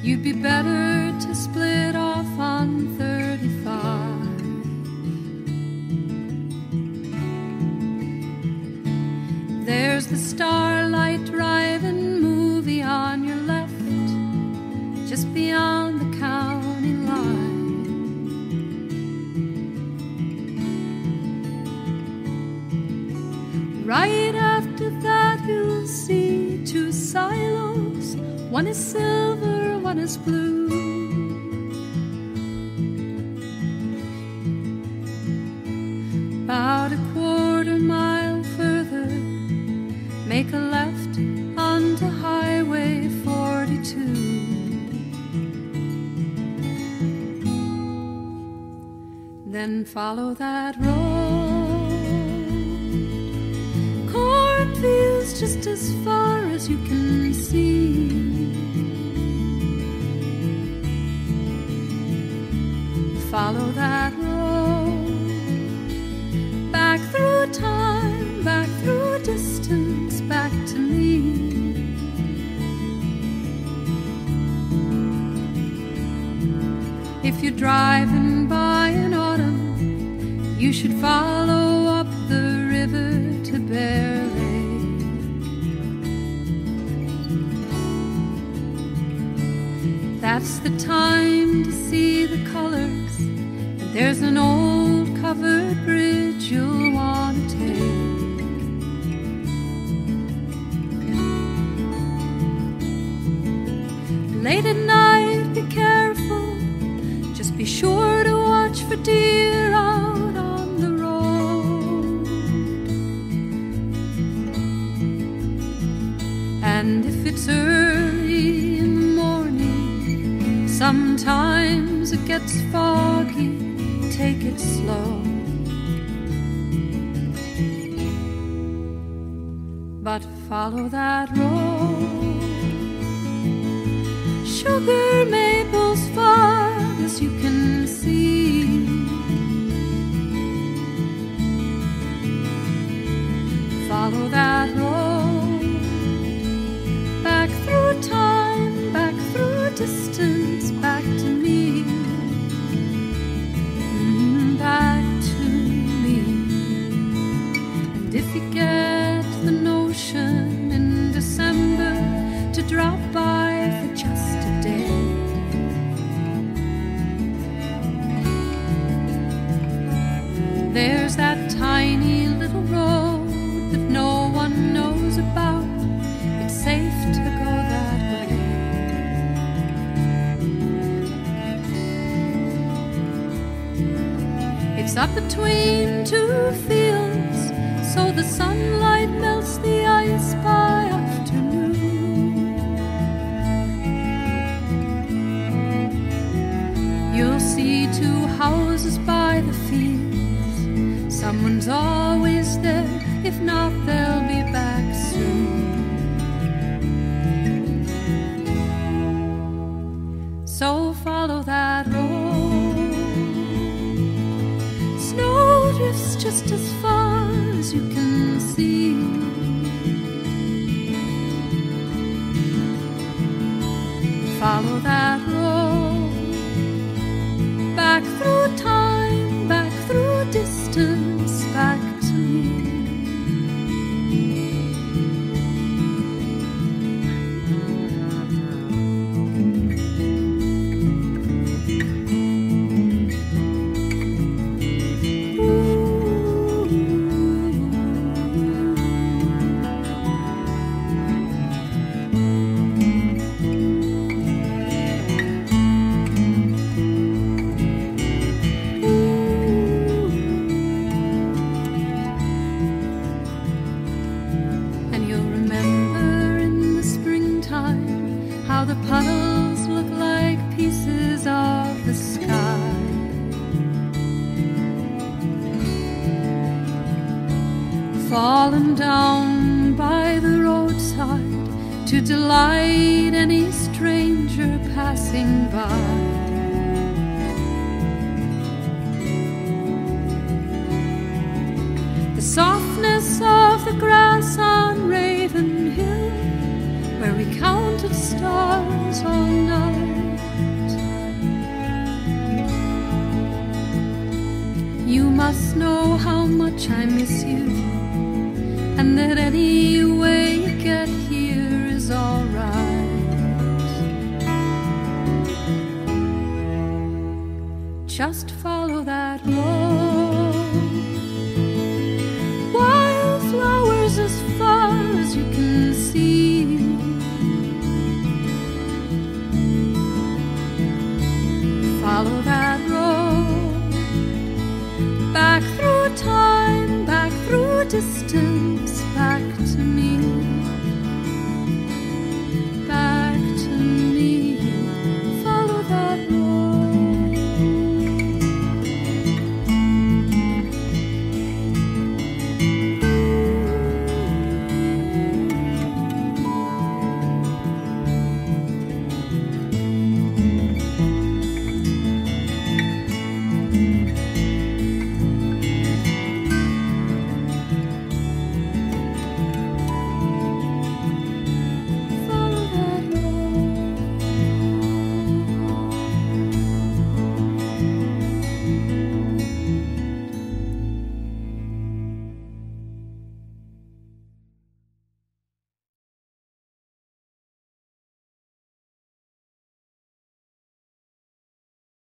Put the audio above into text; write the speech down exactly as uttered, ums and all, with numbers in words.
you'd be better to split off on thirty-five. There's the Starlight Drive-In movie on your left, just beyond the county line. Right after that you'll see two silos, one is silver, one is blue. About a quarter mile further, make a left onto Highway forty-two. Then follow that road. Cornfields just as far as you can see. Follow that road. Back through time, back through distance, back to me. If you're driving by in autumn, you should follow up the river to Bear Lake. That's the time to see the colors, and there's an old covered bridge you'll want to take. Late at night, be careful, just be sure to watch for deer out on the road. And if it's early in the morning, sometimes it gets foggy, take it slow. But follow that road. Sugar maples far as you can see. Follow that road. Back through time, back through distance, back to me. Mm, back to me. And if you get the notion in December to drop by for just a day, there's that tiny little road that no one knows about. It's safe to go that way. It's up between two fields, so the sunlight melts the ice by afternoon. You'll see two houses by the fields. Someone's always there, if not they'll be back soon. So follow that road. Snow drifts just as far as you can see. Follow that road. Back through time, back through distance, back to me. How the puddles look like pieces of the sky. Fallen down by the roadside to delight any stranger passing by. The softness of the grass on Raven Hill, where we counted stars all night. much I miss you, and that any way you get here is alright. Just follow that road, wildflowers as far as you can see. Follow that road, back through time, back through distance,